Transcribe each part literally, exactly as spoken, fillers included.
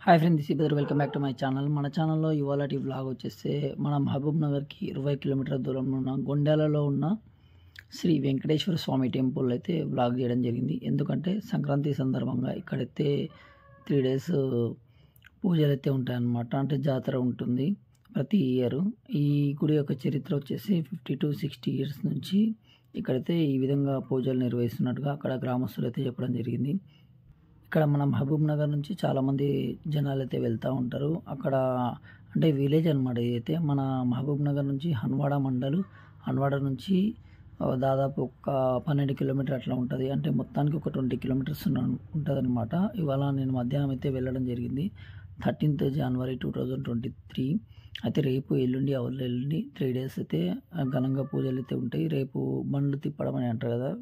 Hi friends, this is Badru. Welcome back to my channel. మన ఛానల్లో ఇవాళటి vlog వచ్చేస్తే మన మహబూబ్నగర్కి ఇరవై కిలోమీటర్ల దూరంలో ఉన్న గుండ్యాలలో ఉన్న శ్రీ వెంకటేశ్వర స్వామి టెంపుల్ అయితే వ్లాగ్ చేయడం జరిగింది. ఎందుకంటే సంక్రాంతి సందర్భంగా ఇక్కడైతే త్రీ డేస్ పూజలు అయితే ఉంటాయన్నమాట. అంటే జాతర ఉంటుంది ప్రతి ఇయర్. ఈ గుడి యొక్క చరిత్ర వచ్చేసి ఫిఫ్టీ టు సిక్స్టీ ఇయర్స్ నుంచి ఇక్కడైతే ఈ విధంగా పూజలు నిర్వహిస్తున్నట్టుగా అక్కడ గ్రామస్తులు అయితే చెప్పడం జరిగింది. ఇక్కడ మన మహబూబ్నగర్ నుంచి చాలామంది జనాలు అయితే వెళ్తూ ఉంటారు. అక్కడ అంటే విలేజ్ అనమాట. ఇదైతే మన మహబూబ్నగర్ నుంచి హన్వాడ మండలు, హన్వాడ నుంచి దాదాపు ఒక పన్నెండు కిలోమీటర్ అట్లా ఉంటుంది. అంటే మొత్తానికి ఒక ట్వంటీ కిలోమీటర్స్ ఉంటుంది అనమాట. ఇవాళ నేను మధ్యాహ్నం అయితే వెళ్ళడం జరిగింది. Thirteenth January two thousand twenty three అయితే రేపు ఎల్లుండి అవర్ ఎల్లుండి త్రీ డేస్ అయితే ఘనంగా పూజలు అయితే ఉంటాయి. రేపు బండ్లు తిప్పడం అని అంటారు కదా,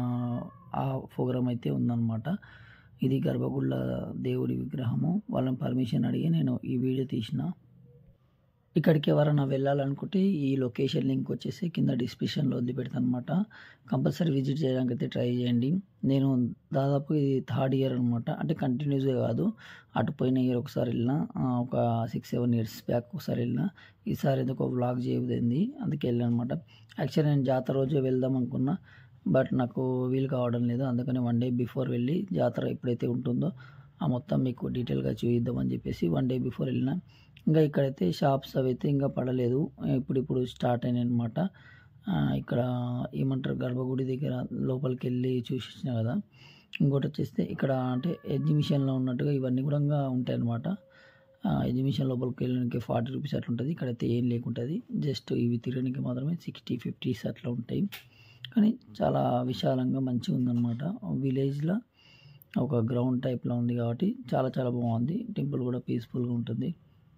ఆ ప్రోగ్రామ్ అయితే ఉందన్నమాట. ఇది గర్భగుళ్ళ దేవుడి విగ్రహము. వాళ్ళని పర్మిషన్ అడిగి నేను ఈ వీడియో తీసిన. ఇక్కడికి ఎవరైనా వెళ్ళాలనుకుంటే ఈ లొకేషన్ లింక్ వచ్చేసి కింద డిస్క్రిప్షన్లో వదిలిపెడతాను అనమాట. కంపల్సరీ విజిట్ చేయడానికి అయితే ట్రై చేయండి. నేను దాదాపు ఇది థర్డ్ ఇయర్ అనమాట. అంటే కంటిన్యూస్గా కాదు, అటు పోయిన ఇయర్ ఒకసారి వెళ్ళిన, ఒక సిక్స్ సెవెన్ ఇయర్స్ బ్యాక్ ఒకసారి వెళ్ళిన. ఈసారి ఎందుకో వ్లాగ్ చేయబోయింది, అందుకే వెళ్ళాను అనమాట. యాక్చువల్లీ నేను జాతర రోజే వెళ్దాం అనుకున్నా, బట్ నాకు వీలు కావడం లేదు. అందుకని వన్ డే బిఫోర్ వెళ్ళి జాతర ఎప్పుడైతే ఉంటుందో ఆ మొత్తం మీకు డీటెయిల్గా చూపిద్దామని చెప్పేసి వన్ డే బిఫోర్ వెళ్ళిన. ఇంకా ఇక్కడైతే షాప్స్ అవి అయితే ఇంకా పడలేదు, ఇప్పుడు ఇప్పుడు స్టార్ట్ అయినాయి అనమాట. ఇక్కడ ఏమంటారు, గర్భగుడి దగ్గర లోపలికి వెళ్ళి చూసిన కదా. ఇంకోటి వచ్చేస్తే ఇక్కడ అంటే ఎగ్జిబిషన్లో ఉన్నట్టుగా ఇవన్నీ కూడా ఉంటాయి అనమాట. ఎగ్జిబిషన్ లోపలికి వెళ్ళడానికి ఫార్టీ రూపీస్ అట్లా ఉంటుంది. ఇక్కడైతే ఏం లేకుంటుంది, జస్ట్ ఇవి తిరగడానికి మాత్రమే సిక్స్టీ ఫిఫ్టీస్ అట్లా ఉంటాయి. కానీ చాలా విశాలంగా మంచిగా ఉందన్నమాట. విలేజ్లో ఒక గ్రౌండ్ టైప్లో ఉంది కాబట్టి చాలా చాలా బాగుంది. టెంపుల్ కూడా పీస్ఫుల్గా ఉంటుంది.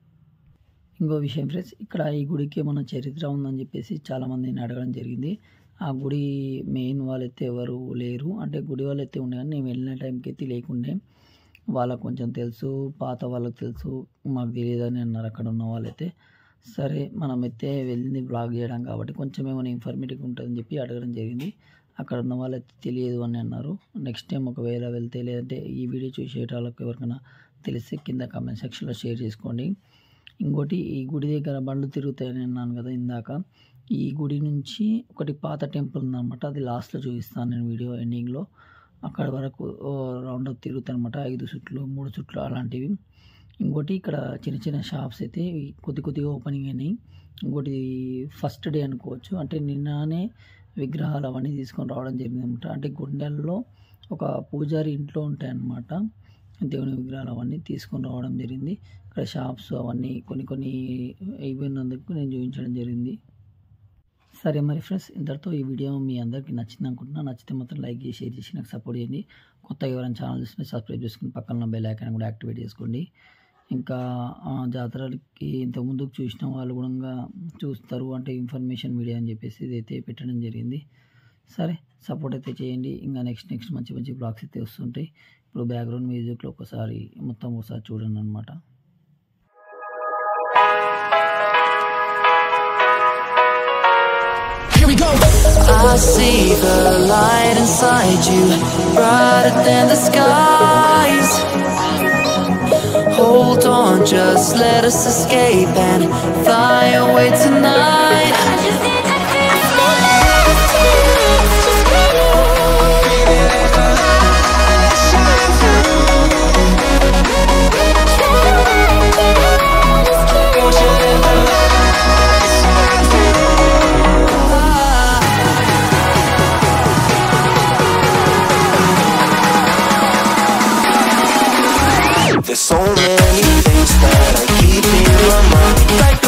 ఇంకో విషయం ఫ్రెండ్స్, ఇక్కడ ఈ గుడికి ఏమైనా చరిత్ర ఉందని చెప్పేసి చాలామందిని అడగడం జరిగింది. ఆ గుడి మెయిన్ వాళ్ళైతే ఎవరు లేరు, అంటే గుడి వాళ్ళు అయితే ఉండే కానీ నేను వెళ్ళిన టైంకి అయితే లేకుండే. వాళ్ళకు కొంచెం తెలుసు, పాత వాళ్ళకి తెలుసు, మాకు తెలియదని అన్నారు అక్కడ ఉన్న వాళ్ళైతే. సరే మనమైతే వెళ్ళింది బ్లాగ్ చేయడం కాబట్టి కొంచెం ఏమైనా ఇన్ఫర్మేటివ్ ఉంటుందని చెప్పి అడగడం జరిగింది. అక్కడ ఉన్న వాళ్ళైతే తెలియదు అని అన్నారు. నెక్స్ట్ టైం ఒకవేళ వెళ్తే, లేదంటే ఈ వీడియో చూసేటాలకు ఎవరికైనా తెలిస్తే కింద కామెంట్ సెక్షన్లో షేర్ చేసుకోండి. ఇంకోటి, ఈ గుడి దగ్గర బండ్లు తిరుగుతాయని అన్నాను కదా ఇందాక. ఈ గుడి నుంచి ఒకటి పాత టెంపుల్ ఉందన్నమాట. అది లాస్ట్లో చూపిస్తాను నేను వీడియో ఎండింగ్లో. అక్కడ వరకు రౌండప్ తిరుగుతాయి అనమాట, ఐదు చుట్లు మూడు చుట్లు అలాంటివి. ఇంకోటి ఇక్కడ చిన్న చిన్న షాప్స్ అయితే కొద్ది కొద్దిగా ఓపెనింగ్ అయినాయి. ఇంకోటి ఫస్ట్ డే అనుకోవచ్చు, అంటే నిన్ననే విగ్రహాలు అవన్నీ తీసుకొని రావడం జరిగింది అనమాట. అంటే గుండెల్లో ఒక పూజారి ఇంట్లో ఉంటాయన్నమాట దేవుని విగ్రహాలు, అవన్నీ తీసుకొని రావడం జరిగింది. ఇక్కడ షాప్స్ అవన్నీ కొన్ని కొన్ని అయిపోయినందుకు నేను చూపించడం జరిగింది. సరే మరి ఫ్రెండ్స్, ఇంతటితో ఈ వీడియో మీ అందరికీ నచ్చింది అనుకుంటున్నా. నచ్చితే మాత్రం లైక్ చేసి షేర్ చేసి నాకు సపోర్ట్ చేయండి. కొత్తగా ఎవరైనా ఛానల్ చూస్తే సబ్స్క్రైబ్ చేసుకుని పక్కన బెల్ ఐకాన్ కూడా యాక్టివేట్ చేసుకోండి. ఇంకా జాతరకి ఇంతకుముందుకు చూసిన వాళ్ళు కూడా చూస్తారు, అంటే ఇన్ఫర్మేషన్ వీడియో అని చెప్పేసి ఇదైతే పెట్టడం జరిగింది. సరే సపోర్ట్ అయితే చేయండి. ఇంకా నెక్స్ట్ నెక్స్ట్ మంచి మంచి బ్లాగ్స్ అయితే వస్తుంటాయి. ఇప్పుడు బ్యాక్గ్రౌండ్ మ్యూజిక్లో ఒకసారి మొత్తం ఒకసారి చూడండి అనమాట. I see the light inside you, brighter than the skies. Hold on, just let us escape and fly away tonight. There's so many things that I keep in my mind.